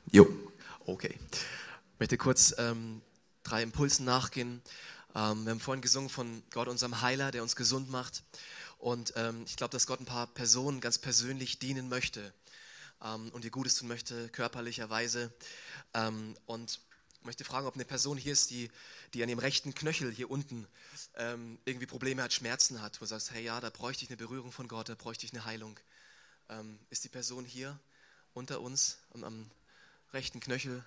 Jo. Okay. Ich möchte kurz 3 Impulsen nachgehen. Wir haben vorhin gesungen von Gott, unserem Heiler, der uns gesund macht. Und ich glaube, dass Gott ein paar Personen ganz persönlich dienen möchte und ihr Gutes tun möchte, körperlicherweise. Und ich möchte fragen, ob eine Person hier ist, die an dem rechten Knöchel hier unten irgendwie Probleme hat, Schmerzen hat, wo du sagst, hey ja, da bräuchte ich eine Berührung von Gott, da bräuchte ich eine Heilung. Ist die Person hier unter uns am rechten Knöchel?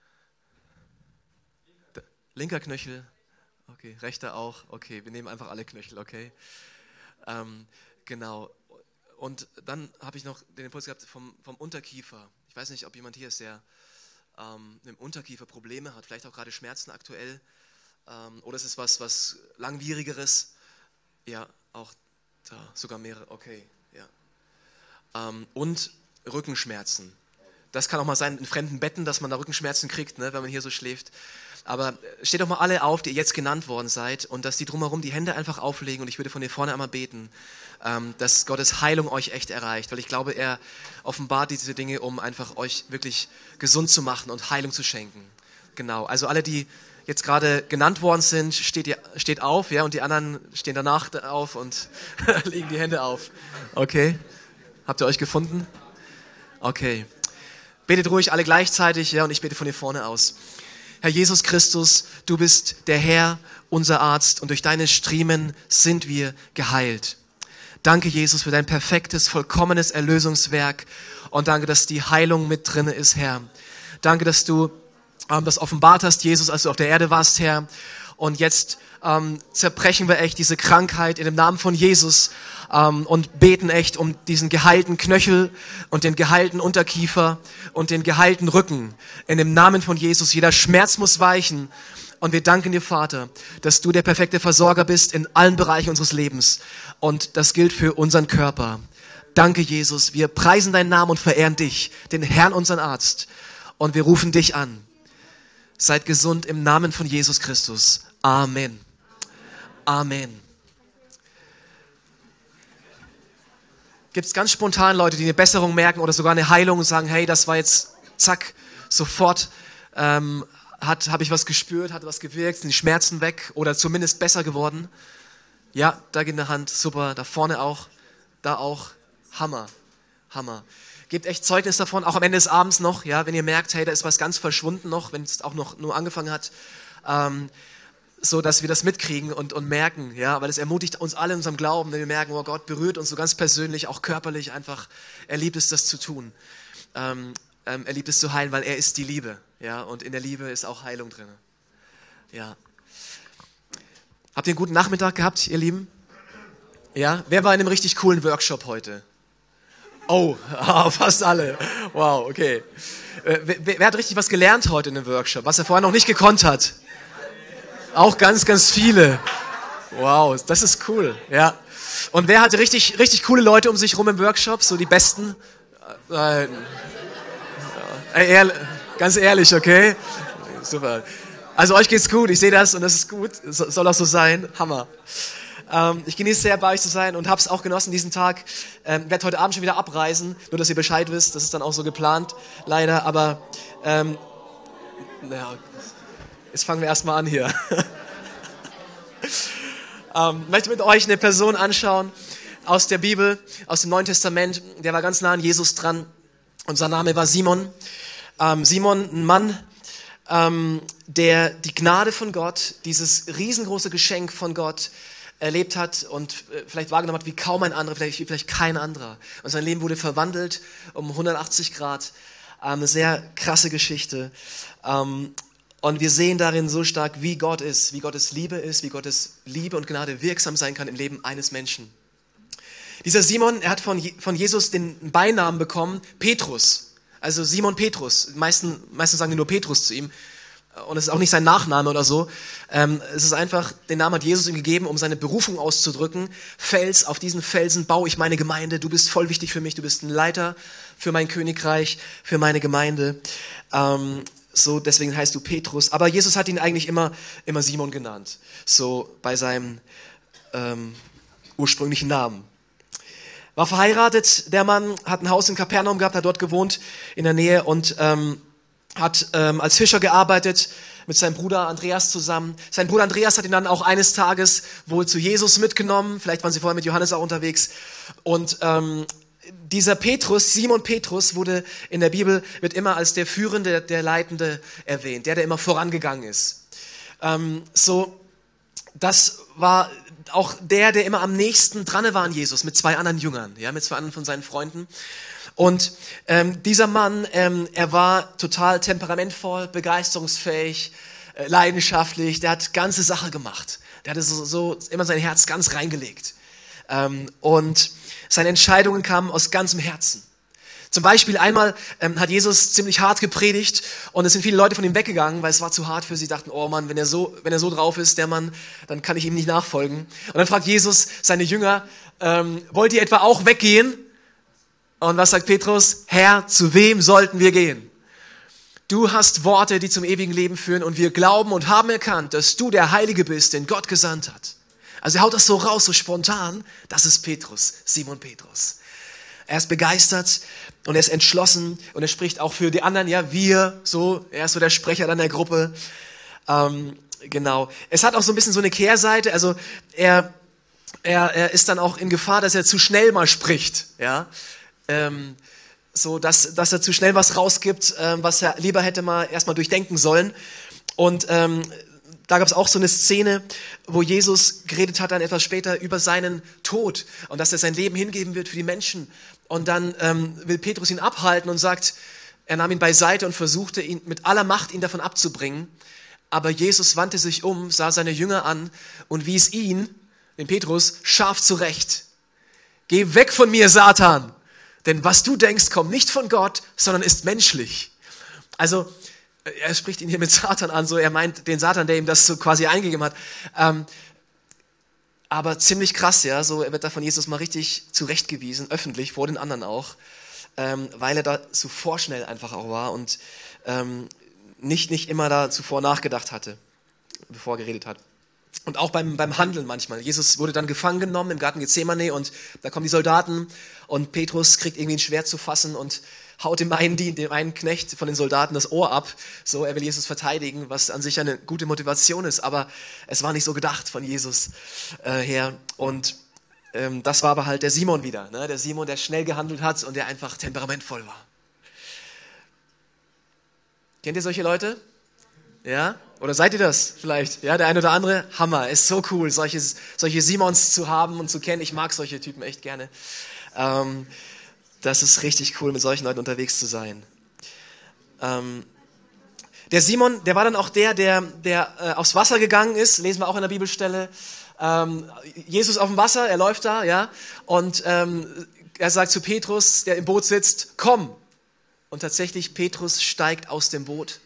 Linker Knöchel? Okay, rechter auch? Okay, wir nehmen einfach alle Knöchel, okay? Genau. Und dann habe ich noch den Impuls gehabt vom Unterkiefer. Ich weiß nicht, ob jemand hier ist, der mit dem Unterkiefer Probleme hat, vielleicht auch gerade Schmerzen aktuell. Oder es ist was Langwierigeres. Ja, auch da, sogar mehrere, okay, ja. Und Rückenschmerzen. Das kann auch mal sein in fremden Betten, dass man da Rückenschmerzen kriegt, ne, wenn man hier so schläft. Aber steht doch mal alle auf, die jetzt genannt worden seid, und dass die drumherum die Hände einfach auflegen, und ich würde von hier vorne einmal beten, dass Gottes Heilung euch echt erreicht, weil ich glaube, er offenbart diese Dinge, um einfach euch wirklich gesund zu machen und Heilung zu schenken. Genau, also alle, die jetzt gerade genannt worden sind, steht auf, ja, und die anderen stehen danach auf und legen die Hände auf. Okay, habt ihr euch gefunden? Okay, betet ruhig alle gleichzeitig, ja, und ich bete von hier vorne aus. Herr Jesus Christus, du bist der Herr, unser Arzt, und durch deine Striemen sind wir geheilt. Danke, Jesus, für dein perfektes, vollkommenes Erlösungswerk, und danke, dass die Heilung mit drin ist, Herr. Danke, dass du das offenbart hast, Jesus, als du auf der Erde warst, Herr. Und jetzt zerbrechen wir echt diese Krankheit in dem Namen von Jesus und beten echt um diesen geheilten Knöchel und den geheilten Unterkiefer und den geheilten Rücken. In dem Namen von Jesus, jeder Schmerz muss weichen. Und wir danken dir, Vater, dass du der perfekte Versorger bist in allen Bereichen unseres Lebens. Und das gilt für unseren Körper. Danke, Jesus. Wir preisen deinen Namen und verehren dich, den Herrn, unseren Arzt. Und wir rufen dich an. Seid gesund im Namen von Jesus Christus. Amen. Amen. Gibt es ganz spontan Leute, die eine Besserung merken oder sogar eine Heilung und sagen, hey, das war jetzt, zack, sofort habe ich was gespürt, hat was gewirkt, sind die Schmerzen weg oder zumindest besser geworden? Ja, da geht eine Hand, super, da vorne auch, da auch, Hammer, Hammer. Gebt echt Zeugnis davon, auch am Ende des Abends noch, ja, wenn ihr merkt, hey, da ist was ganz verschwunden noch, wenn es auch noch nur angefangen hat, so dass wir das mitkriegen und merken, ja, weil es ermutigt uns alle in unserem Glauben, wenn wir merken, oh Gott berührt uns so ganz persönlich, auch körperlich einfach, er liebt es, das zu tun. Er liebt es zu heilen, weil er ist die Liebe, ja, und in der Liebe ist auch Heilung drin. Ja. Habt ihr einen guten Nachmittag gehabt, ihr Lieben? Ja, wer war in einem richtig coolen Workshop heute? Oh, fast alle. Wow, okay. Wer hat richtig was gelernt heute in dem Workshop, was er vorher noch nicht gekonnt hat? Auch ganz, ganz viele. Wow, das ist cool. Ja. Und wer hatte richtig, richtig coole Leute um sich rum im Workshop? So die Besten? Ganz ehrlich, okay? Super. Also euch geht's gut, ich sehe das und das ist gut. Soll auch so sein. Hammer. Ich genieße sehr, bei euch zu sein und habe es auch genossen diesen Tag. Werde heute Abend schon wieder abreisen, nur dass ihr Bescheid wisst. Das ist dann auch so geplant, leider. Aber jetzt fangen wir erstmal an hier. Ich möchte mit euch eine Person anschauen aus der Bibel, aus dem Neuen Testament. Der war ganz nah an Jesus dran und sein Name war Simon. Simon, ein Mann, der die Gnade von Gott, dieses riesengroße Geschenk von Gott erlebt hat und vielleicht wahrgenommen hat wie kaum ein anderer, vielleicht kein anderer. Und sein Leben wurde verwandelt um 180 Grad. Eine sehr krasse Geschichte. Und wir sehen darin so stark, wie Gott ist, wie Gottes Liebe ist, wie Gottes Liebe und Gnade wirksam sein kann im Leben eines Menschen. Dieser Simon, er hat von Jesus den Beinamen bekommen, Petrus. Also Simon Petrus. Meistens sagen die nur Petrus zu ihm. Und es ist auch nicht sein Nachname oder so. Es ist einfach, den Namen hat Jesus ihm gegeben, um seine Berufung auszudrücken. Fels, auf diesen Felsen baue ich meine Gemeinde. Du bist voll wichtig für mich. Du bist ein Leiter für mein Königreich, für meine Gemeinde. So, deswegen heißt du Petrus. Aber Jesus hat ihn eigentlich immer Simon genannt. So bei seinem ursprünglichen Namen. War verheiratet, der Mann, hat ein Haus in Kapernaum gehabt, hat dort gewohnt in der Nähe und hat als Fischer gearbeitet mit seinem Bruder Andreas zusammen. Sein Bruder Andreas hat ihn dann auch eines Tages wohl zu Jesus mitgenommen. Vielleicht waren sie vorher mit Johannes auch unterwegs. Und dieser Petrus, Simon Petrus, wurde in der Bibel, wird immer als der Führende, der Leitende erwähnt, der immer vorangegangen ist. Das war auch der immer am nächsten dran war an Jesus, mit 2 anderen Jüngern, ja, mit 2 anderen von seinen Freunden. Und dieser Mann, er war total temperamentvoll, begeisterungsfähig, leidenschaftlich, der hat ganze Sache gemacht. Der hatte so immer sein Herz ganz reingelegt. Und seine Entscheidungen kamen aus ganzem Herzen. Zum Beispiel einmal hat Jesus ziemlich hart gepredigt und es sind viele Leute von ihm weggegangen, weil es war zu hart für sie, dachten, oh Mann, wenn er so drauf ist, der Mann, dann kann ich ihm nicht nachfolgen. Und dann fragt Jesus seine Jünger, wollt ihr etwa auch weggehen? Und was sagt Petrus? Herr, zu wem sollten wir gehen? Du hast Worte, die zum ewigen Leben führen und wir glauben und haben erkannt, dass du der Heilige bist, den Gott gesandt hat. Also er haut das so raus, so spontan. Das ist Petrus, Simon Petrus. Er ist begeistert und er ist entschlossen und er spricht auch für die anderen, ja, wir, so, er ist so der Sprecher dann der Gruppe. Genau. Es hat auch so ein bisschen so eine Kehrseite, also er ist dann auch in Gefahr, dass er zu schnell mal spricht, ja. So, dass er zu schnell was rausgibt, was er lieber hätte mal erstmal durchdenken sollen. Und da gab es auch so eine Szene, wo Jesus geredet hat dann etwas später über seinen Tod und dass er sein Leben hingeben wird für die Menschen. Und dann will Petrus ihn abhalten und sagt, er nahm ihn beiseite und versuchte ihn mit aller Macht ihn davon abzubringen. Aber Jesus wandte sich um, sah seine Jünger an und wies ihn, den Petrus, scharf zurecht. Geh weg von mir, Satan! Denn was du denkst, kommt nicht von Gott, sondern ist menschlich. Also, er spricht ihn hier mit Satan an, so er meint den Satan, der ihm das so quasi eingegeben hat. Aber ziemlich krass, ja, so er wird da von Jesus mal richtig zurechtgewiesen, öffentlich, vor den anderen auch, weil er da so vorschnell einfach auch war und nicht immer da zuvor nachgedacht hatte, bevor er geredet hat. Und auch beim Handeln manchmal. Jesus wurde dann gefangen genommen im Garten Gethsemane und da kommen die Soldaten und Petrus kriegt irgendwie ein Schwert zu fassen und haut dem einen Knecht von den Soldaten das Ohr ab. So, er will Jesus verteidigen, was an sich eine gute Motivation ist, aber es war nicht so gedacht von Jesus her. Und das war aber halt der Simon wieder, ne? Der Simon, der schnell gehandelt hat und der einfach temperamentvoll war. Kennt ihr solche Leute? Ja? Oder seid ihr das vielleicht? Ja, der eine oder andere, Hammer, ist so cool, solche Simons zu haben und zu kennen. Ich mag solche Typen echt gerne. Das ist richtig cool, mit solchen Leuten unterwegs zu sein. Der Simon, der war dann auch der aufs Wasser gegangen ist, lesen wir auch in der Bibelstelle. Jesus auf dem Wasser, er läuft da, ja, und er sagt zu Petrus, der im Boot sitzt, komm. Und tatsächlich, Petrus steigt aus dem Boot,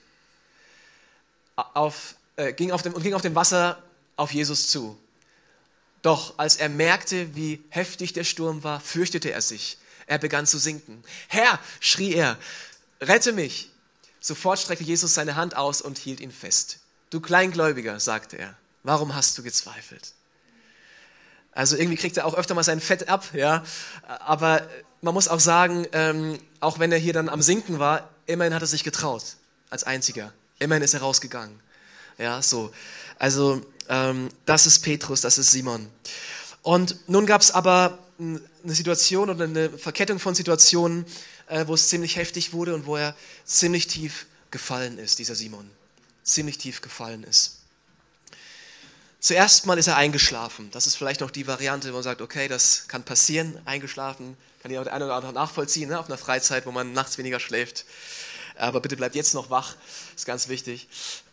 ging auf dem Wasser auf Jesus zu. Doch als er merkte, wie heftig der Sturm war, fürchtete er sich. Er begann zu sinken. Herr, schrie er, rette mich. Sofort streckte Jesus seine Hand aus und hielt ihn fest. Du Kleingläubiger, sagte er, warum hast du gezweifelt? Also irgendwie kriegt er auch öfter mal sein Fett ab, ja. Aber man muss auch sagen, auch wenn er hier dann am Sinken war, immerhin hat er sich getraut, als Einziger. Immerhin ist er rausgegangen. Ja, so. Also das ist Petrus, das ist Simon. Und nun gab es aber eine Situation oder eine Verkettung von Situationen, wo es ziemlich heftig wurde und wo er ziemlich tief gefallen ist, dieser Simon. Ziemlich tief gefallen ist. Zuerst mal ist er eingeschlafen. Das ist vielleicht noch die Variante, wo man sagt, okay, das kann passieren, eingeschlafen, kann ja der eine oder andere nachvollziehen, ne? Auf einer Freizeit, wo man nachts weniger schläft. Aber bitte bleibt jetzt noch wach, ist ganz wichtig.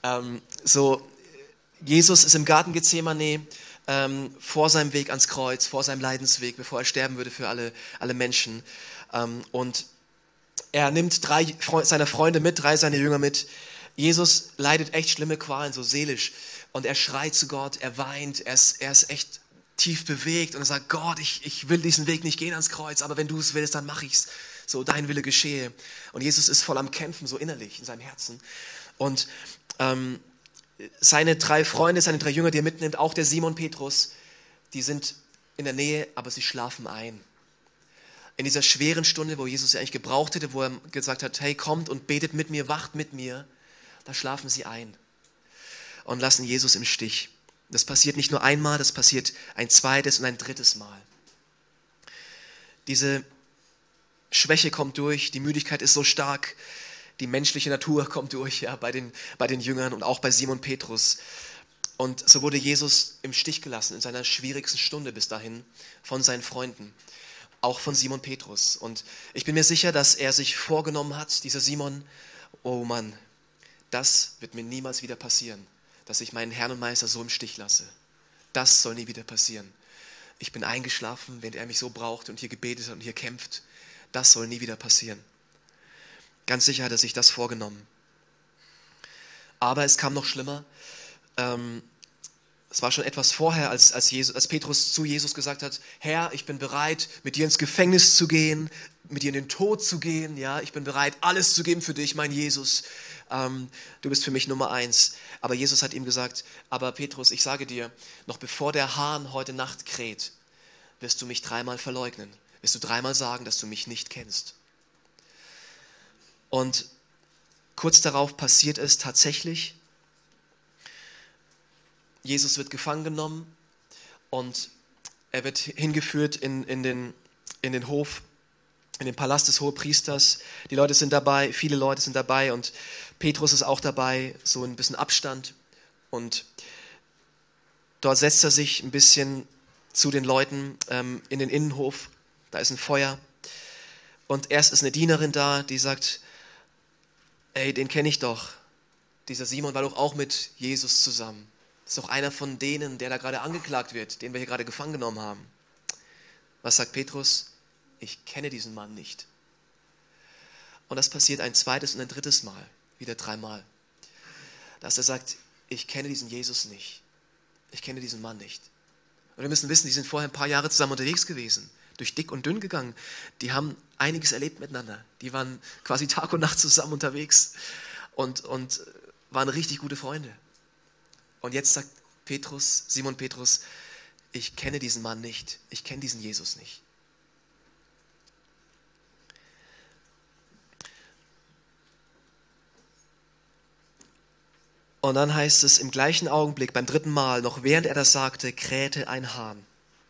Jesus ist im Garten Gethsemane, vor seinem Weg ans Kreuz, vor seinem Leidensweg, bevor er sterben würde für alle Menschen. Und er nimmt 3 seiner Freunde mit, 3 seiner Jünger mit. Jesus leidet echt schlimme Qualen, so seelisch. Und er schreit zu Gott, er weint, er ist echt tief bewegt. Und er sagt, Gott, ich will diesen Weg nicht gehen ans Kreuz, aber wenn du es willst, dann mach ich's. So, dein Wille geschehe. Und Jesus ist voll am Kämpfen, so innerlich in seinem Herzen. Und seine 3 Freunde, seine 3 Jünger, die er mitnimmt, auch der Simon Petrus, die sind in der Nähe, aber sie schlafen ein. In dieser schweren Stunde, wo Jesus sie eigentlich gebraucht hätte, wo er gesagt hat, hey, kommt und betet mit mir, wacht mit mir, da schlafen sie ein und lassen Jesus im Stich. Das passiert nicht nur einmal, das passiert ein zweites und ein drittes Mal. Diese Schwäche kommt durch, die Müdigkeit ist so stark, die menschliche Natur kommt durch, ja, bei den Jüngern und auch bei Simon Petrus. Und so wurde Jesus im Stich gelassen in seiner schwierigsten Stunde bis dahin von seinen Freunden, auch von Simon Petrus. Und ich bin mir sicher, dass er sich vorgenommen hat, dieser Simon, oh Mann, das wird mir niemals wieder passieren, dass ich meinen Herrn und Meister so im Stich lasse. Das soll nie wieder passieren. Ich bin eingeschlafen, während er mich so braucht und hier gebetet hat und hier kämpft. Das soll nie wieder passieren. Ganz sicher hat er sich das vorgenommen. Aber es kam noch schlimmer. Es war schon etwas vorher, als Petrus zu Jesus gesagt hat, Herr, ich bin bereit, mit dir ins Gefängnis zu gehen, mit dir in den Tod zu gehen. Ja, ich bin bereit, alles zu geben für dich, mein Jesus. Du bist für mich Nummer 1. Aber Jesus hat ihm gesagt, aber Petrus, ich sage dir, noch bevor der Hahn heute Nacht kräht, wirst du mich 3-mal verleugnen. Wirst du 3-mal sagen, dass du mich nicht kennst. Und kurz darauf passiert es tatsächlich. Jesus wird gefangen genommen und er wird hingeführt in den Hof, in den Palast des Hohepriesters. Die Leute sind dabei, viele Leute sind dabei und Petrus ist auch dabei, so ein bisschen Abstand. Und dort setzt er sich ein bisschen zu den Leuten in den Innenhof. Da ist ein Feuer. Und erst ist eine Dienerin da, die sagt, ey, den kenne ich doch. Dieser Simon war doch auch mit Jesus zusammen. Das ist doch einer von denen, der da gerade angeklagt wird, den wir hier gerade gefangen genommen haben. Was sagt Petrus? Ich kenne diesen Mann nicht. Und das passiert ein zweites und ein drittes Mal, wieder 3-mal. Dass er sagt, ich kenne diesen Jesus nicht. Ich kenne diesen Mann nicht. Und wir müssen wissen, die sind vorher ein paar Jahre zusammen unterwegs gewesen, durch dick und dünn gegangen. Die haben einiges erlebt miteinander. Die waren quasi Tag und Nacht zusammen unterwegs und waren richtig gute Freunde. Und jetzt sagt Simon Petrus, ich kenne diesen Mann nicht, ich kenne diesen Jesus nicht. Und dann heißt es im gleichen Augenblick, beim 3. Mal, noch während er das sagte, krähte ein Hahn.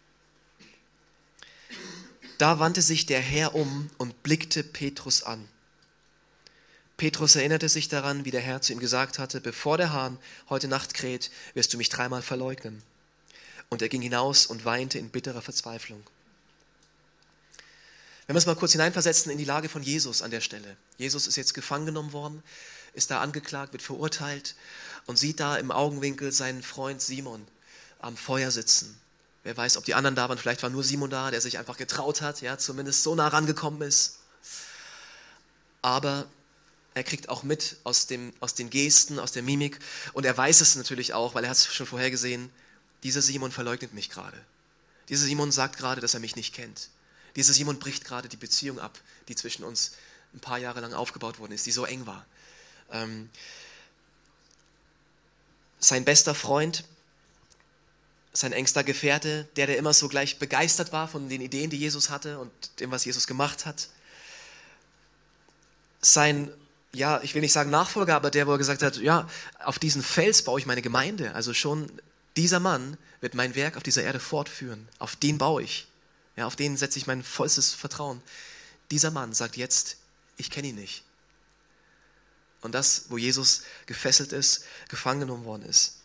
Da wandte sich der Herr um und blickte Petrus an. Petrus erinnerte sich daran, wie der Herr zu ihm gesagt hatte, bevor der Hahn heute Nacht kräht, wirst du mich 3-mal verleugnen. Und er ging hinaus und weinte in bitterer Verzweiflung. Wenn wir uns mal kurz hineinversetzen in die Lage von Jesus an der Stelle. Jesus ist jetzt gefangen genommen worden, ist da angeklagt, wird verurteilt und sieht da im Augenwinkel seinen Freund Simon am Feuer sitzen. Wer weiß, ob die anderen da waren, vielleicht war nur Simon da, der sich einfach getraut hat, ja, zumindest so nah rangekommen ist. Aber er kriegt auch mit aus den Gesten, aus der Mimik und er weiß es natürlich auch, weil er hat es schon vorher gesehen, dieser Simon verleugnet mich gerade. Dieser Simon sagt gerade, dass er mich nicht kennt. Dieser Simon bricht gerade die Beziehung ab, die zwischen uns ein paar Jahre lang aufgebaut worden ist, die so eng war. Sein bester Freund, sein engster Gefährte, der immer so gleich begeistert war von den Ideen, die Jesus hatte und dem, was Jesus gemacht hat. Sein, ja, ich will nicht sagen Nachfolger, aber der, wo er gesagt hat, ja, auf diesen Fels baue ich meine Gemeinde. Also schon dieser Mann wird mein Werk auf dieser Erde fortführen. Auf den baue ich. Ja, auf den setze ich mein vollstes Vertrauen. Dieser Mann sagt jetzt, ich kenne ihn nicht. Und das, wo Jesus gefesselt ist, gefangen genommen worden ist.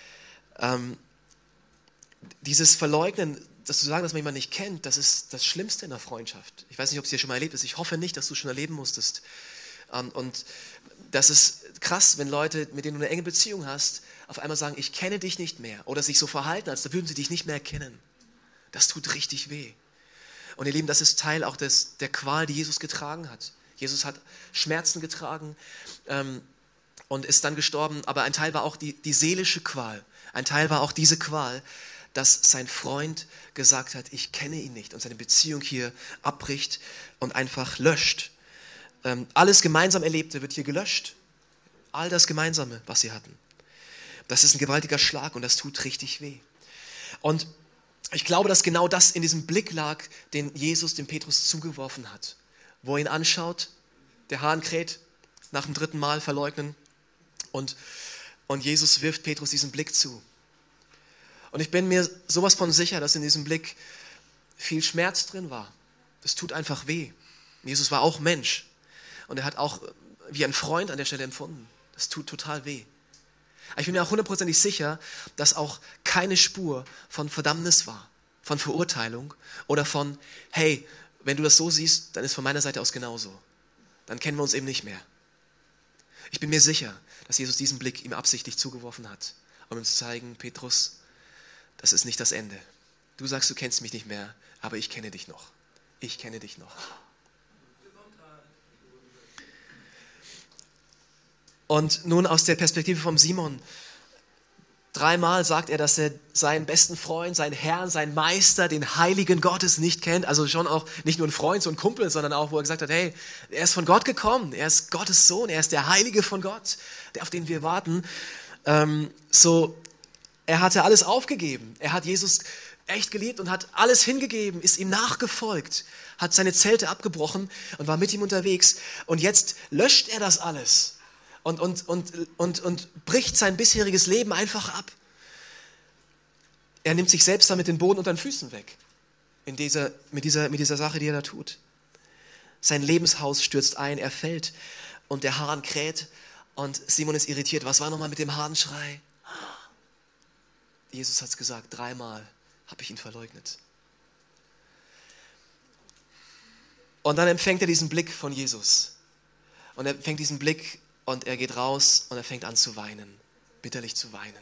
Dieses Verleugnen, das zu sagen, dass man jemanden nicht kennt, das ist das Schlimmste in der Freundschaft. Ich weiß nicht, ob es dir schon mal erlebt ist. Ich hoffe nicht, dass du es schon erleben musstest. Und das ist krass, wenn Leute, mit denen du eine enge Beziehung hast, auf einmal sagen, ich kenne dich nicht mehr. Oder sich so verhalten, als würden sie dich nicht mehr erkennen. Das tut richtig weh. Und ihr Lieben, das ist Teil auch der Qual, die Jesus getragen hat. Jesus hat Schmerzen getragen und ist dann gestorben. Aber ein Teil war auch die seelische Qual. Ein Teil war auch diese Qual, dass sein Freund gesagt hat, ich kenne ihn nicht und seine Beziehung hier abbricht und einfach löscht. Alles gemeinsam Erlebte wird hier gelöscht. All das Gemeinsame, was sie hatten. Das ist ein gewaltiger Schlag und das tut richtig weh. Und Ich glaube, dass genau das in diesem Blick lag, den Jesus dem Petrus zugeworfen hat. Wo er ihn anschaut, der Hahn kräht, nach dem 3. Mal verleugnen und Jesus wirft Petrus diesen Blick zu. Und ich bin mir sowas von sicher, dass in diesem Blick viel Schmerz drin war. Das tut einfach weh. Jesus war auch Mensch und er hat auch wie ein Freund an der Stelle empfunden. Das tut total weh. Aber ich bin mir auch 100% sicher, dass auch keine Spur von Verdammnis war, von Verurteilung oder von, hey, wenn du das so siehst, dann ist von meiner Seite aus genauso. Dann kennen wir uns eben nicht mehr. Ich bin mir sicher, dass Jesus diesen Blick ihm absichtlich zugeworfen hat, um ihm zu zeigen, Petrus, das ist nicht das Ende. Du sagst, du kennst mich nicht mehr, aber ich kenne dich noch. Ich kenne dich noch. Und nun aus der Perspektive von Simon. 3-mal sagt er, dass er seinen besten Freund, seinen Herrn, seinen Meister, den Heiligen Gottes nicht kennt. Also schon auch nicht nur ein Freund, so ein Kumpel, sondern auch, wo er gesagt hat, hey, er ist von Gott gekommen. Er ist Gottes Sohn. Er ist der Heilige von Gott, der auf den wir warten. Er hatte alles aufgegeben. Er hat Jesus echt geliebt und hat alles hingegeben, ist ihm nachgefolgt, hat seine Zelte abgebrochen und war mit ihm unterwegs. Und jetzt löscht er das alles. Und bricht sein bisheriges Leben einfach ab. Er nimmt sich selbst damit den Boden unter den Füßen weg. Mit dieser Sache, die er da tut. Sein Lebenshaus stürzt ein, er fällt und der Hahn kräht und Simon ist irritiert. Was war nochmal mit dem Hahnschrei? Jesus hat es gesagt, 3-mal habe ich ihn verleugnet. Und dann empfängt er diesen Blick von Jesus. Und er empfängt diesen Blick und er geht raus und er fängt an zu weinen, bitterlich zu weinen.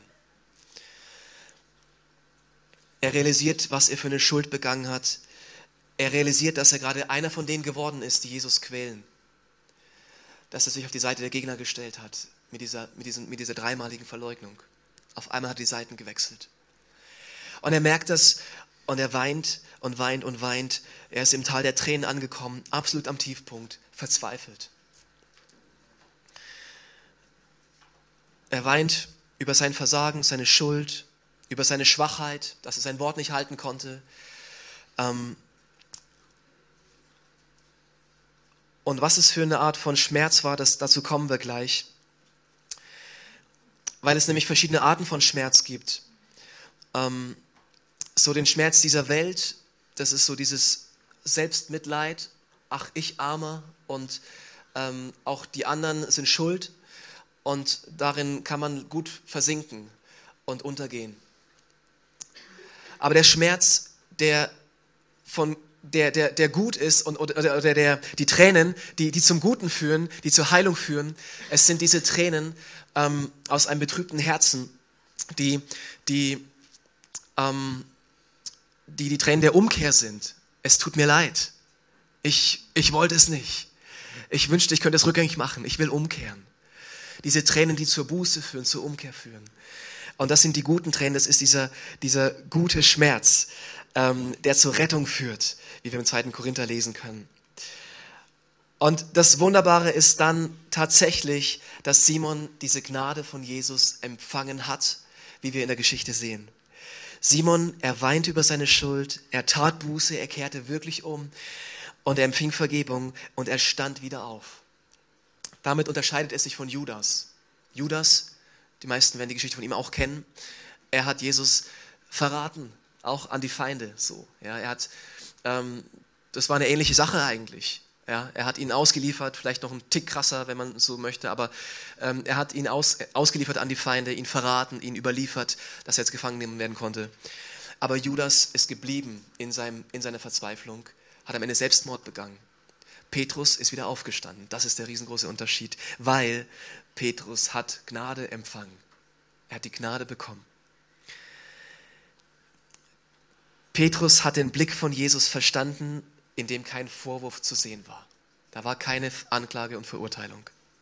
Er realisiert, was er für eine Schuld begangen hat. Er realisiert, dass er gerade einer von denen geworden ist, die Jesus quälen. Dass er sich auf die Seite der Gegner gestellt hat mit dieser 3-maligen Verleugnung. Auf einmal hat er die Seiten gewechselt. Und er merkt das und er weint und weint und weint. Er ist im Tal der Tränen angekommen, absolut am Tiefpunkt, verzweifelt. Er weint über sein Versagen, seine Schuld, über seine Schwachheit, dass er sein Wort nicht halten konnte. Und was es für eine Art von Schmerz war, dazu kommen wir gleich. Weil es nämlich verschiedene Arten von Schmerz gibt. So den Schmerz dieser Welt, das ist so dieses Selbstmitleid, ach ich Armer und auch die anderen sind schuld. Und darin kann man gut versinken und untergehen. Aber der Schmerz, der gut ist oder die Tränen, die zum Guten führen, die zur Heilung führen, es sind diese Tränen aus einem betrübten Herzen, die Tränen der Umkehr sind. Es tut mir leid. Ich wollte es nicht. Ich wünschte, ich könnte es rückgängig machen. Ich will umkehren. Diese Tränen, die zur Buße führen, zur Umkehr führen. Und das sind die guten Tränen, das ist dieser gute Schmerz, der zur Rettung führt, wie wir im 2. Korinther lesen können. Und das Wunderbare ist dann tatsächlich, dass Simon diese Gnade von Jesus empfangen hat, wie wir in der Geschichte sehen. Simon, er weinte über seine Schuld, er tat Buße, er kehrte wirklich um und er empfing Vergebung und er stand wieder auf. Damit unterscheidet es sich von Judas. Judas, die meisten werden die Geschichte von ihm auch kennen, er hat Jesus verraten, auch an die Feinde. So, ja, das war eine ähnliche Sache eigentlich. Ja, er hat ihn ausgeliefert, vielleicht noch einen Tick krasser, wenn man so möchte, aber er hat ihn ausgeliefert an die Feinde, ihn verraten, ihn überliefert, dass er jetzt gefangen genommen werden konnte. Aber Judas ist geblieben in seiner Verzweiflung, hat am Ende Selbstmord begangen. Petrus ist wieder aufgestanden. Das ist der riesengroße Unterschied, weil Petrus hat Gnade empfangen. Er hat die Gnade bekommen. Petrus hat den Blick von Jesus verstanden, in dem kein Vorwurf zu sehen war. Da war keine Anklage und Verurteilung.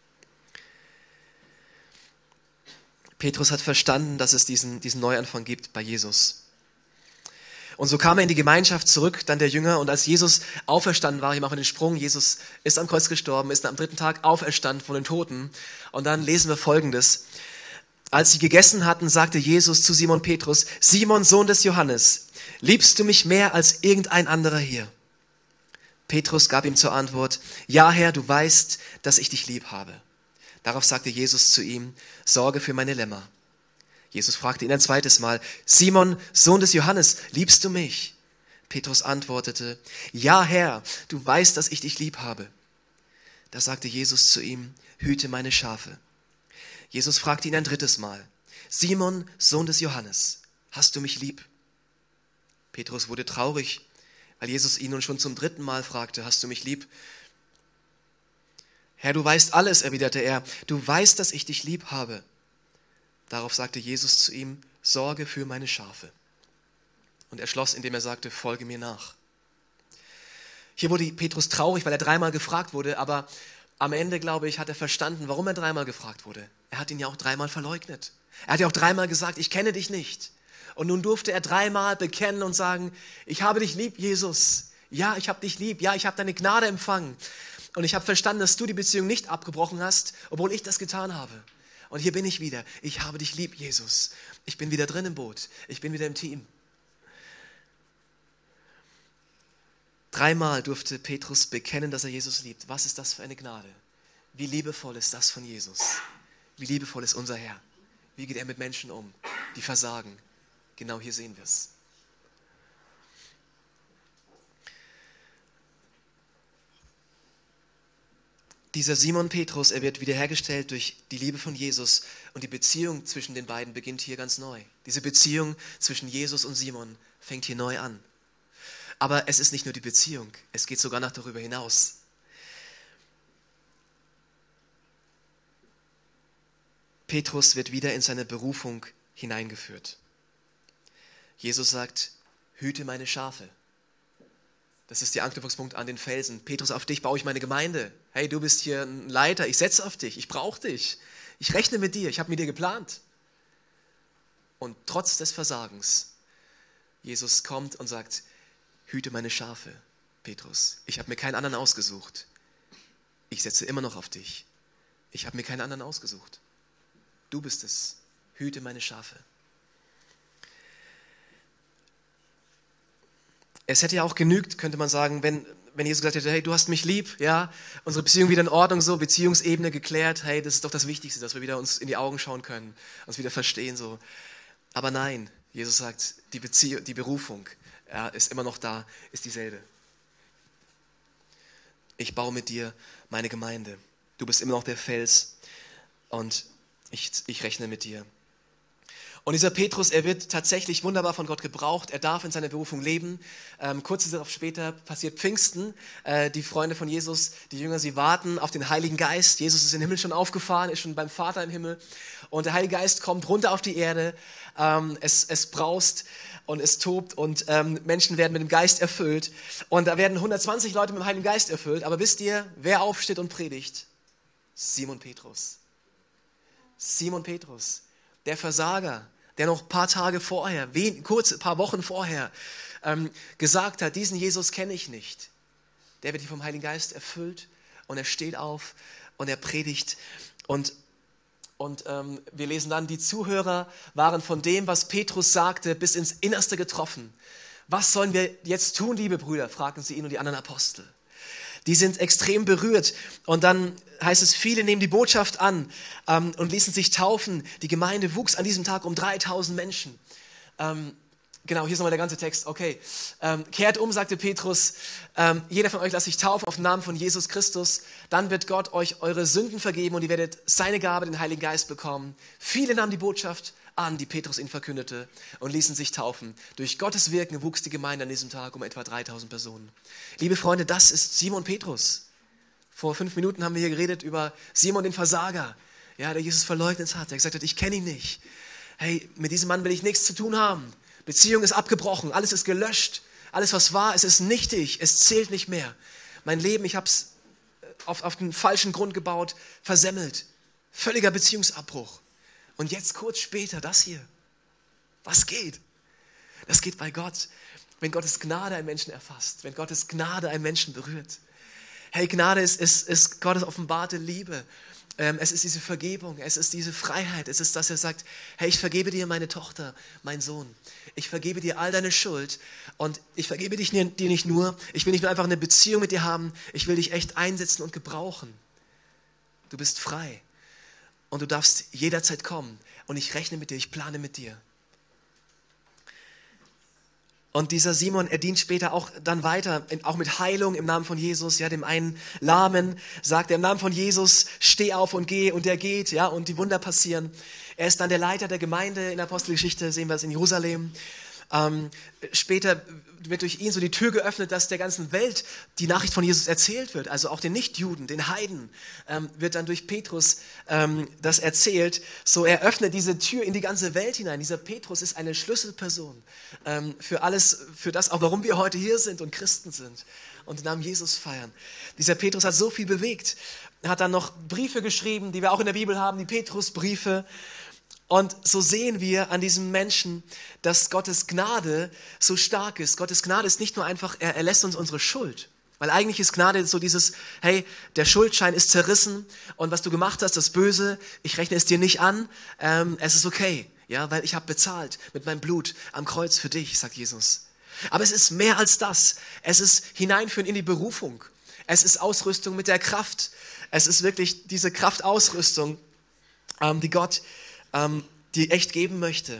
Petrus hat verstanden, dass es diesen Neuanfang gibt bei Jesus. Und so kam er in die Gemeinschaft zurück, dann der Jünger. Und als Jesus auferstanden war, ich mache den Sprung, Jesus ist am Kreuz gestorben, ist am 3. Tag auferstanden von den Toten. Und dann lesen wir Folgendes. Als sie gegessen hatten, sagte Jesus zu Simon Petrus: Simon, Sohn des Johannes, liebst du mich mehr als irgendein anderer hier? Petrus gab ihm zur Antwort: Ja, Herr, du weißt, dass ich dich lieb habe. Darauf sagte Jesus zu ihm: Sorge für meine Lämmer. Jesus fragte ihn ein zweites Mal: Simon, Sohn des Johannes, liebst du mich? Petrus antwortete: Ja, Herr, du weißt, dass ich dich lieb habe. Da sagte Jesus zu ihm: Hüte meine Schafe. Jesus fragte ihn ein drittes Mal: Simon, Sohn des Johannes, hast du mich lieb? Petrus wurde traurig, weil Jesus ihn nun schon zum dritten Mal fragte: Hast du mich lieb? Herr, du weißt alles, erwiderte er. Du weißt, dass ich dich lieb habe. Darauf sagte Jesus zu ihm: Sorge für meine Schafe. Und er schloss, indem er sagte: Folge mir nach. Hier wurde Petrus traurig, weil er dreimal gefragt wurde, aber am Ende, glaube ich, hat er verstanden, warum er dreimal gefragt wurde. Er hat ihn ja auch dreimal verleugnet. Er hat ja auch dreimal gesagt: Ich kenne dich nicht. Und nun durfte er dreimal bekennen und sagen: Ich habe dich lieb, Jesus. Ja, ich habe dich lieb. Ja, ich habe deine Gnade empfangen. Und ich habe verstanden, dass du die Beziehung nicht abgebrochen hast, obwohl ich das getan habe. Und hier bin ich wieder. Ich habe dich lieb, Jesus. Ich bin wieder drin im Boot. Ich bin wieder im Team. Dreimal durfte Petrus bekennen, dass er Jesus liebt. Was ist das für eine Gnade? Wie liebevoll ist das von Jesus? Wie liebevoll ist unser Herr? Wie geht er mit Menschen um, die versagen? Genau hier sehen wir es. Dieser Simon Petrus, er wird wiederhergestellt durch die Liebe von Jesus und die Beziehung zwischen den beiden beginnt hier ganz neu. Diese Beziehung zwischen Jesus und Simon fängt hier neu an. Aber es ist nicht nur die Beziehung, es geht sogar noch darüber hinaus. Petrus wird wieder in seine Berufung hineingeführt. Jesus sagt: Hüte meine Schafe. Das ist der Anknüpfungspunkt an den Felsen. Petrus, auf dich baue ich meine Gemeinde. Hey, du bist hier ein Leiter, ich setze auf dich, ich brauche dich. Ich rechne mit dir, ich habe mit dir geplant. Und trotz des Versagens, Jesus kommt und sagt: Hüte meine Schafe, Petrus. Ich habe mir keinen anderen ausgesucht. Ich setze immer noch auf dich. Ich habe mir keinen anderen ausgesucht. Du bist es. Hüte meine Schafe. Es hätte ja auch genügt, könnte man sagen, wenn Jesus gesagt hätte: Hey, du hast mich lieb, ja, unsere Beziehung wieder in Ordnung, so, Beziehungsebene geklärt, hey, das ist doch das Wichtigste, dass wir wieder uns in die Augen schauen können, uns wieder verstehen, so. Aber nein, Jesus sagt, die Beziehung, die Berufung, ja, ist immer noch da, ist dieselbe. Ich baue mit dir meine Gemeinde. Du bist immer noch der Fels und ich rechne mit dir. Und dieser Petrus, er wird tatsächlich wunderbar von Gott gebraucht. Er darf in seiner Berufung leben. Kurze Zeit später passiert Pfingsten. Die Freunde von Jesus, die Jünger, sie warten auf den Heiligen Geist. Jesus ist in den Himmel schon aufgefahren, ist schon beim Vater im Himmel. Und der Heilige Geist kommt runter auf die Erde. Es braust und es tobt und Menschen werden mit dem Geist erfüllt. Und da werden 120 Leute mit dem Heiligen Geist erfüllt. Aber wisst ihr, wer aufsteht und predigt? Simon Petrus. Simon Petrus, der Versager, der noch ein paar Tage vorher, ein paar Wochen vorher gesagt hat: Diesen Jesus kenne ich nicht. Der wird hier vom Heiligen Geist erfüllt und er steht auf und er predigt. Und wir lesen dann, die Zuhörer waren von dem, was Petrus sagte, bis ins Innerste getroffen. Was sollen wir jetzt tun, liebe Brüder? Fragten sie ihn und die anderen Apostel. Die sind extrem berührt. Und dann heißt es, viele nehmen die Botschaft an und ließen sich taufen. Die Gemeinde wuchs an diesem Tag um 3000 Menschen. Genau, hier ist nochmal der ganze Text. Okay, kehrt um, sagte Petrus. Jeder von euch lasst sich taufen auf den Namen von Jesus Christus. Dann wird Gott euch eure Sünden vergeben und ihr werdet seine Gabe, den Heiligen Geist, bekommen. Viele nahmen die Botschaft an, die Petrus ihnen verkündete, und ließen sich taufen. Durch Gottes Wirken wuchs die Gemeinde an diesem Tag um etwa 3000 Personen. Liebe Freunde, das ist Simon Petrus. Vor 5 Minuten haben wir hier geredet über Simon den Versager, ja, der Jesus verleugnet hat, der gesagt hat: Ich kenne ihn nicht. Hey, mit diesem Mann will ich nichts zu tun haben. Beziehung ist abgebrochen, alles ist gelöscht. Alles, was war, es ist nichtig, es zählt nicht mehr. Mein Leben, ich habe es auf den falschen Grund gebaut, versemmelt. Völliger Beziehungsabbruch. Und jetzt kurz später das hier. Was geht? Das geht bei Gott, wenn Gottes Gnade einen Menschen erfasst, wenn Gottes Gnade einen Menschen berührt. Hey, Gnade ist Gottes offenbarte Liebe. Es ist diese Vergebung, es ist diese Freiheit, es ist, dass er sagt, hey, ich vergebe dir meine Tochter, mein Sohn. Ich vergebe dir all deine Schuld und ich vergebe dir nicht nur, ich will nicht nur einfach eine Beziehung mit dir haben, ich will dich echt einsetzen und gebrauchen. Du bist frei und du darfst jederzeit kommen und ich rechne mit dir, ich plane mit dir. Und dieser Simon, er dient später auch dann weiter, auch mit Heilung im Namen von Jesus. Ja, dem einen Lahmen sagt er im Namen von Jesus, steh auf und geh, und der geht, ja, und die Wunder passieren. Er ist dann der Leiter der Gemeinde in der Apostelgeschichte, sehen wir es in Jerusalem. Später wird durch ihn so die Tür geöffnet, dass der ganzen Welt die Nachricht von Jesus erzählt wird. Also auch den Nichtjuden, den Heiden, wird dann durch Petrus das erzählt. So, er öffnet diese Tür in die ganze Welt hinein. Dieser Petrus ist eine Schlüsselperson für alles, für das, auch warum wir heute hier sind und Christen sind und den Namen Jesus feiern. Dieser Petrus hat so viel bewegt. Er hat dann noch Briefe geschrieben, die wir auch in der Bibel haben, die Petrusbriefe. Und so sehen wir an diesem Menschen, dass Gottes Gnade so stark ist. Gottes Gnade ist nicht nur einfach, er lässt uns unsere Schuld. Weil eigentlich ist Gnade so dieses, hey, der Schuldschein ist zerrissen und was du gemacht hast, das Böse, ich rechne es dir nicht an, es ist okay, ja, weil ich habe bezahlt mit meinem Blut am Kreuz für dich, sagt Jesus. Aber es ist mehr als das. Es ist Hineinführen in die Berufung. Es ist Ausrüstung mit der Kraft. Es ist wirklich diese Kraftausrüstung, die Gott die echt geben möchte.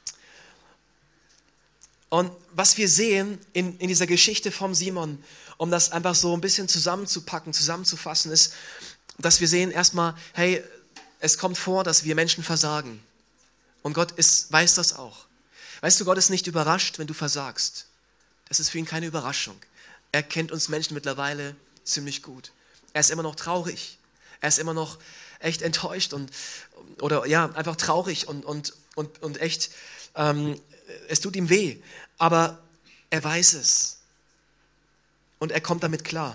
Und was wir sehen in dieser Geschichte vom Simon, um das einfach so ein bisschen zusammenzupacken, zusammenzufassen, ist, dass wir sehen erstmal, hey, es kommt vor, dass wir Menschen versagen. Und Gott weiß das auch. Weißt du, Gott ist nicht überrascht, wenn du versagst. Das ist für ihn keine Überraschung. Er kennt uns Menschen mittlerweile ziemlich gut. Er ist immer noch traurig. Er ist immer noch echt enttäuscht oder ja, einfach traurig und echt, es tut ihm weh, aber er weiß es und er kommt damit klar.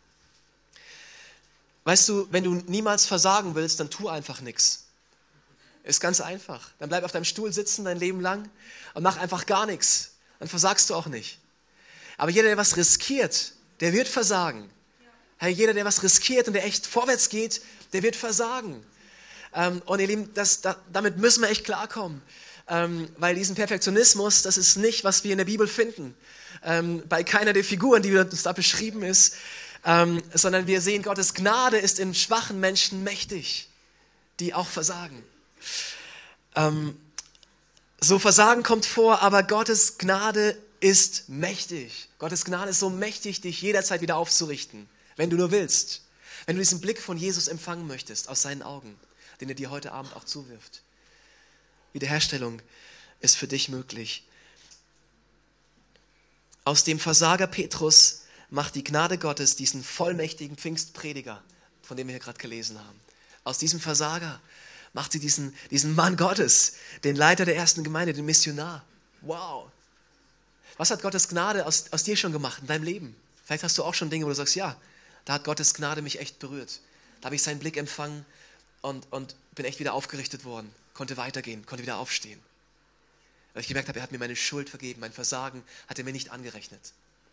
Weißt du, wenn du niemals versagen willst, dann tu einfach nichts. Ist ganz einfach. Dann bleib auf deinem Stuhl sitzen dein Leben lang und mach einfach gar nichts. Dann versagst du auch nicht. Aber jeder, der was riskiert, der wird versagen. Hey, jeder, der was riskiert und der echt vorwärts geht, der wird versagen. Und ihr Lieben, damit müssen wir echt klarkommen. Weil diesen Perfektionismus, das ist nicht, was wir in der Bibel finden. Bei keiner der Figuren, die uns da beschrieben ist. Sondern wir sehen, Gottes Gnade ist in schwachen Menschen mächtig, die auch versagen. So Versagen kommt vor, aber Gottes Gnade ist mächtig. Gottes Gnade ist so mächtig, dich jederzeit wieder aufzurichten, wenn du nur willst. Wenn du diesen Blick von Jesus empfangen möchtest, aus seinen Augen, den er dir heute Abend auch zuwirft. Wiederherstellung ist für dich möglich. Aus dem Versager Petrus macht die Gnade Gottes diesen vollmächtigen Pfingstprediger, von dem wir hier gerade gelesen haben. Aus diesem Versager macht sie diesen Mann Gottes, den Leiter der ersten Gemeinde, den Missionar. Wow! Was hat Gottes Gnade aus dir schon gemacht in deinem Leben? Vielleicht hast du auch schon Dinge, wo du sagst, ja, da hat Gottes Gnade mich echt berührt. Da habe ich seinen Blick empfangen und bin echt wieder aufgerichtet worden, konnte weitergehen, konnte wieder aufstehen. Weil ich gemerkt habe, er hat mir meine Schuld vergeben, mein Versagen hat er mir nicht angerechnet.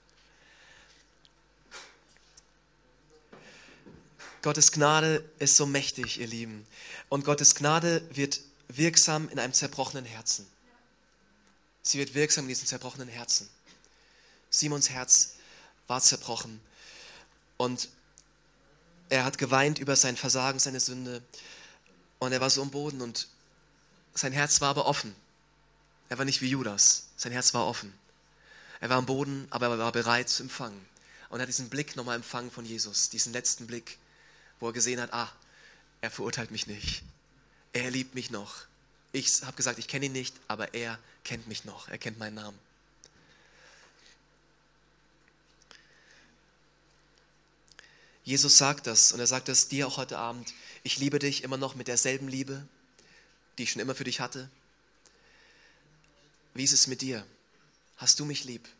Gottes Gnade ist so mächtig, ihr Lieben. Und Gottes Gnade wird wirksam in einem zerbrochenen Herzen. Sie wird wirksam in diesem zerbrochenen Herzen. Simons Herz war zerbrochen. Und er hat geweint über sein Versagen, seine Sünde. Und er war so am Boden und sein Herz war aber offen. Er war nicht wie Judas. Sein Herz war offen. Er war am Boden, aber er war bereit zu empfangen. Und er hat diesen Blick nochmal empfangen von Jesus. Diesen letzten Blick, wo er gesehen hat, er verurteilt mich nicht. Er liebt mich noch. Ich habe gesagt, ich kenne ihn nicht, aber er kennt mich noch. Er kennt meinen Namen. Jesus sagt das und er sagt das dir auch heute Abend. Ich liebe dich immer noch mit derselben Liebe, die ich schon immer für dich hatte. Wie ist es mit dir? Hast du mich lieb?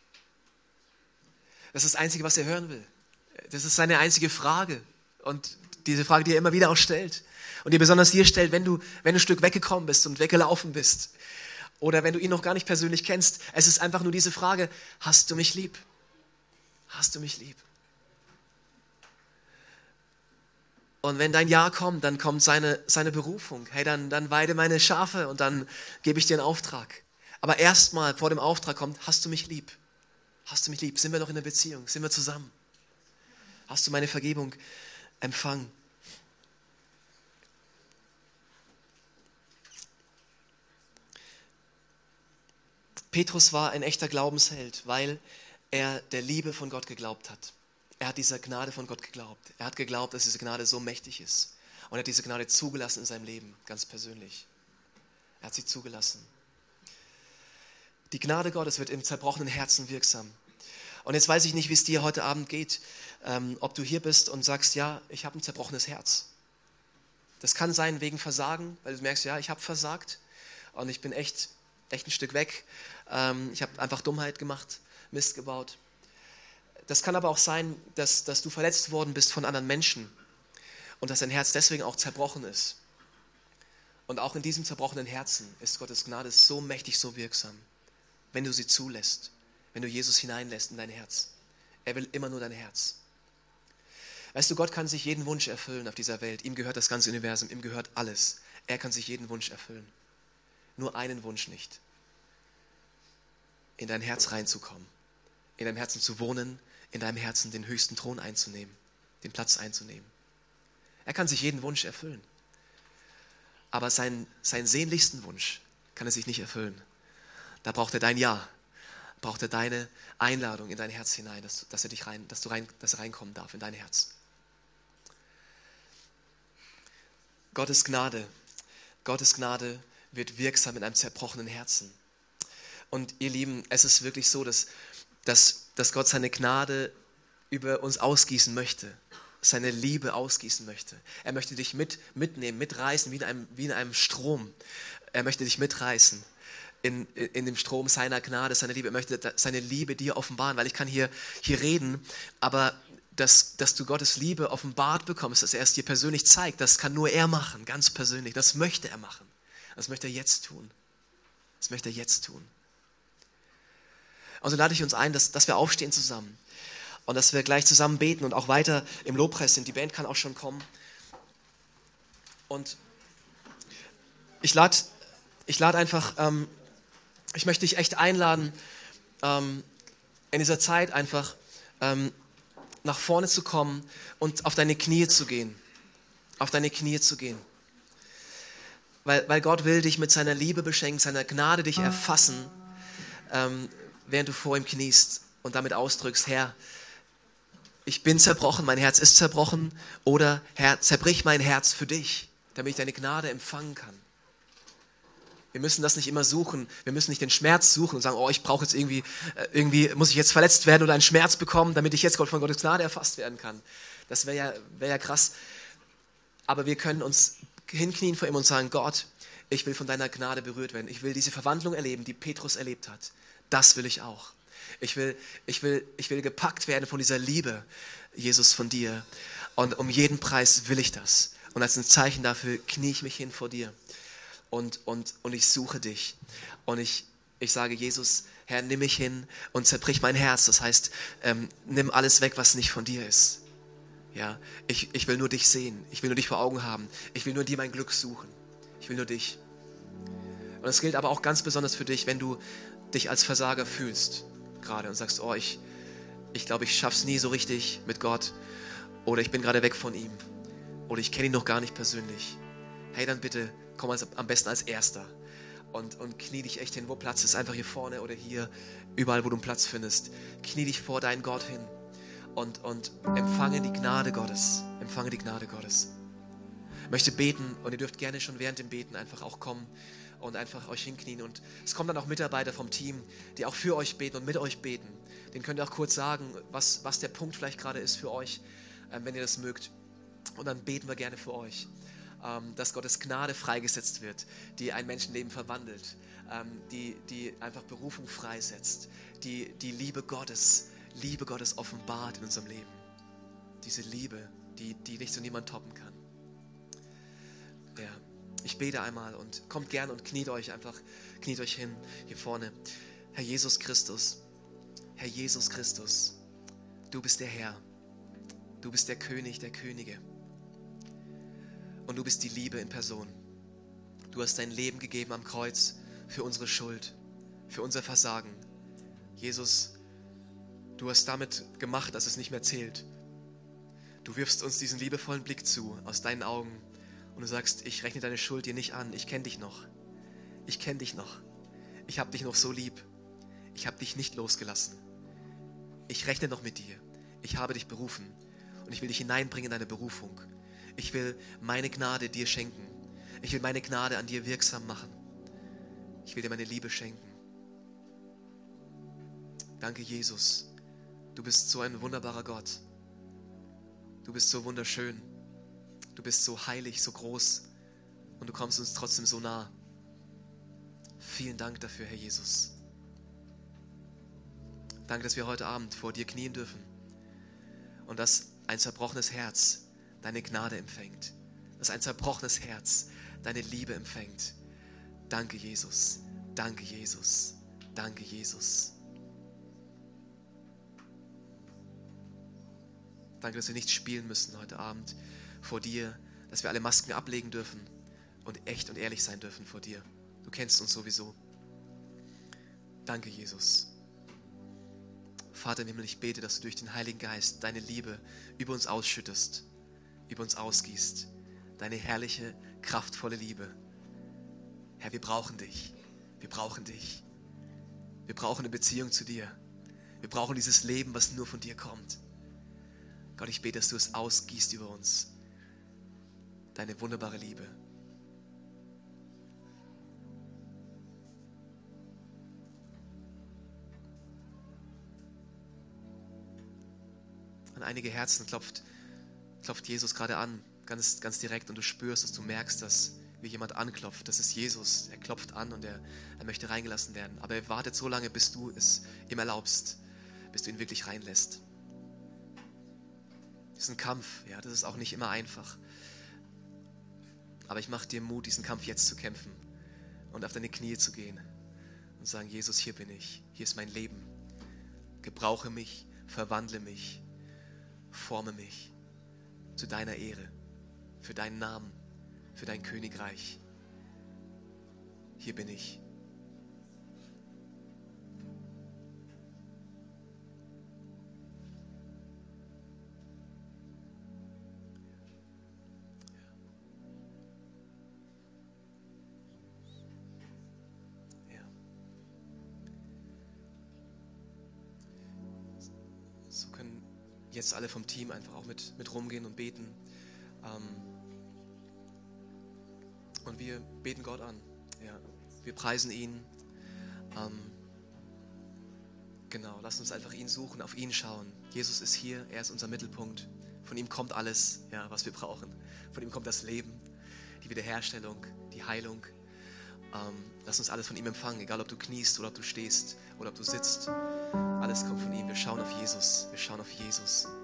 Das ist das Einzige, was er hören will. Das ist seine einzige Frage. Und diese Frage, die er immer wieder auch stellt. Und die besonders dir stellt, wenn du ein Stück weggekommen bist und weggelaufen bist. Oder wenn du ihn noch gar nicht persönlich kennst. Es ist einfach nur diese Frage, hast du mich lieb? Hast du mich lieb? Und wenn dein Ja kommt, dann kommt seine Berufung. Hey, dann weide meine Schafe und dann gebe ich dir einen Auftrag. Aber erstmal vor dem Auftrag kommt, hast du mich lieb? Hast du mich lieb? Sind wir noch in einer Beziehung? Sind wir zusammen? Hast du meine Vergebung empfangen? Petrus war ein echter Glaubensheld, weil er der Liebe von Gott geglaubt hat. Er hat dieser Gnade von Gott geglaubt. Er hat geglaubt, dass diese Gnade so mächtig ist. Und er hat diese Gnade zugelassen in seinem Leben, ganz persönlich. Er hat sie zugelassen. Die Gnade Gottes wird im zerbrochenen Herzen wirksam. Und jetzt weiß ich nicht, wie es dir heute Abend geht. Ob du hier bist und sagst, ja, ich habe ein zerbrochenes Herz. Das kann sein wegen Versagen, weil du merkst, ja, ich habe versagt und ich bin echt ein Stück weg. Ich habe einfach Dummheit gemacht, Mist gebaut. Das kann aber auch sein, dass du verletzt worden bist von anderen Menschen und dass dein Herz deswegen auch zerbrochen ist. Und auch in diesem zerbrochenen Herzen ist Gottes Gnade so mächtig, so wirksam, wenn du sie zulässt, wenn du Jesus hineinlässt in dein Herz. Er will immer nur dein Herz. Weißt du, Gott kann sich jeden Wunsch erfüllen auf dieser Welt. Ihm gehört das ganze Universum, ihm gehört alles. Er kann sich jeden Wunsch erfüllen. Nur einen Wunsch nicht. In dein Herz reinzukommen, in deinem Herzen zu wohnen, in deinem Herzen den höchsten Thron einzunehmen, den Platz einzunehmen. Er kann sich jeden Wunsch erfüllen. Aber seinen sehnlichsten Wunsch kann er sich nicht erfüllen. Da braucht er dein Ja, braucht er deine Einladung in dein Herz hinein, dass er reinkommen darf in dein Herz. Gottes Gnade wird wirksam in einem zerbrochenen Herzen. Und ihr Lieben, es ist wirklich so, dass Gott seine Gnade über uns ausgießen möchte, seine Liebe ausgießen möchte. Er möchte dich mitnehmen, mitreißen, wie in einem Strom. Er möchte dich mitreißen in dem Strom seiner Gnade, seiner Liebe. Er möchte seine Liebe dir offenbaren, weil ich kann hier reden, aber dass du Gottes Liebe offenbart bekommst, dass er es dir persönlich zeigt, das kann nur er machen, ganz persönlich. Das möchte er machen. Das möchte er jetzt tun. Das möchte er jetzt tun. Also lade ich uns ein, dass wir aufstehen zusammen und dass wir gleich zusammen beten und auch weiter im Lobpreis sind. Die Band kann auch schon kommen. Und ich lade einfach, ich möchte dich echt einladen, in dieser Zeit einfach nach vorne zu kommen und auf deine Knie zu gehen. Auf deine Knie zu gehen. Weil Gott will dich mit seiner Liebe beschenken, seiner Gnade dich erfassen, während du vor ihm kniest und damit ausdrückst, Herr, ich bin zerbrochen, mein Herz ist zerbrochen, oder Herr, zerbrich mein Herz für dich, damit ich deine Gnade empfangen kann. Wir müssen das nicht immer suchen, wir müssen nicht den Schmerz suchen und sagen, oh, ich brauche jetzt irgendwie muss ich jetzt verletzt werden oder einen Schmerz bekommen, damit ich jetzt von Gottes Gnade erfasst werden kann. Das wäre ja krass. Aber wir können uns hinknien vor ihm und sagen, Gott, ich will von deiner Gnade berührt werden. Ich will diese Verwandlung erleben, die Petrus erlebt hat. Das will ich auch. Ich will gepackt werden von dieser Liebe, Jesus, von dir. Und um jeden Preis will ich das. Und als ein Zeichen dafür knie ich mich hin vor dir. Und ich suche dich. Und ich sage, Jesus, Herr, nimm mich hin und zerbrich mein Herz. Das heißt, nimm alles weg, was nicht von dir ist. Ja, ich will nur dich sehen. Ich will nur dich vor Augen haben. Ich will nur dir mein Glück suchen. Ich will nur dich. Und das gilt aber auch ganz besonders für dich, wenn du dich als Versager fühlst gerade und sagst, oh, ich glaube, ich schaff's nie so richtig mit Gott, oder ich bin gerade weg von ihm, oder ich kenne ihn noch gar nicht persönlich. Hey, dann bitte komm am besten als Erster und knie dich echt hin, wo Platz ist, einfach hier vorne oder hier, überall, wo du einen Platz findest. Knie dich vor deinen Gott hin und empfange die Gnade Gottes. Empfange die Gnade Gottes. Ich möchte beten und ihr dürft gerne schon während dem Beten einfach auch kommen und einfach euch hinknien. Und es kommen dann auch Mitarbeiter vom Team, die auch für euch beten und mit euch beten. Den könnt ihr auch kurz sagen, was der Punkt vielleicht gerade ist für euch, wenn ihr das mögt. Und dann beten wir gerne für euch, dass Gottes Gnade freigesetzt wird, die ein Menschenleben verwandelt, die einfach Berufung freisetzt, die Liebe Gottes offenbart in unserem Leben. Diese Liebe, die nicht so niemand toppen kann. Ja. Ich bete einmal und kommt gern und kniet euch hin hier vorne. Herr Jesus Christus, du bist der Herr, du bist der König der Könige. und du bist die Liebe in Person. Du hast dein Leben gegeben am Kreuz für unsere Schuld, für unser Versagen. Jesus, du hast damit gemacht, dass es nicht mehr zählt. Du wirfst uns diesen liebevollen Blick zu aus deinen Augen und du sagst, ich rechne deine Schuld dir nicht an, ich kenne dich noch. Ich kenne dich noch. Ich habe dich noch so lieb. Ich habe dich nicht losgelassen. Ich rechne noch mit dir. Ich habe dich berufen und ich will dich hineinbringen in deine Berufung. Ich will meine Gnade dir schenken. Ich will meine Gnade an dir wirksam machen. Ich will dir meine Liebe schenken. Danke, Jesus. Du bist so ein wunderbarer Gott. Du bist so wunderschön. Du bist so heilig, so groß und du kommst uns trotzdem so nah. Vielen Dank dafür, Herr Jesus. Danke, dass wir heute Abend vor dir knien dürfen und dass ein zerbrochenes Herz deine Gnade empfängt. Dass ein zerbrochenes Herz deine Liebe empfängt. Danke, Jesus. Danke, Jesus. Danke, Jesus. Danke, dass wir nicht spielen müssen heute Abend vor dir, dass wir alle Masken ablegen dürfen und echt und ehrlich sein dürfen vor dir. Du kennst uns sowieso. Danke, Jesus. Vater im Himmel, ich bete, dass du durch den Heiligen Geist deine Liebe über uns ausschüttest, über uns ausgießt. Deine herrliche, kraftvolle Liebe. Herr, wir brauchen dich. Wir brauchen dich. Wir brauchen eine Beziehung zu dir. Wir brauchen dieses Leben, was nur von dir kommt. Gott, ich bete, dass du es ausgießt über uns. Deine wunderbare Liebe. An einige Herzen klopft Jesus gerade an, ganz, ganz direkt, und du spürst, dass du merkst, dass wie jemand anklopft. Das ist Jesus. Er klopft an und er möchte reingelassen werden. Aber er wartet so lange, bis du es ihm erlaubst, bis du ihn wirklich reinlässt. Das ist ein Kampf, ja, das ist auch nicht immer einfach. Aber ich mache dir Mut, diesen Kampf jetzt zu kämpfen und auf deine Knie zu gehen und sagen, Jesus, hier bin ich, hier ist mein Leben. Gebrauche mich, verwandle mich, forme mich zu deiner Ehre, für deinen Namen, für dein Königreich. Hier bin ich. So können jetzt alle vom Team einfach auch mit rumgehen und beten. Und wir beten Gott an. Ja. Wir preisen ihn. Genau, lasst uns einfach ihn suchen, auf ihn schauen. Jesus ist hier, er ist unser Mittelpunkt. Von ihm kommt alles, ja, was wir brauchen. Von ihm kommt das Leben, die Wiederherstellung, die Heilung. Lass uns alles von ihm empfangen, egal ob du kniest oder ob du stehst oder ob du sitzt. Alles kommt von ihm. Wir schauen auf Jesus. Wir schauen auf Jesus.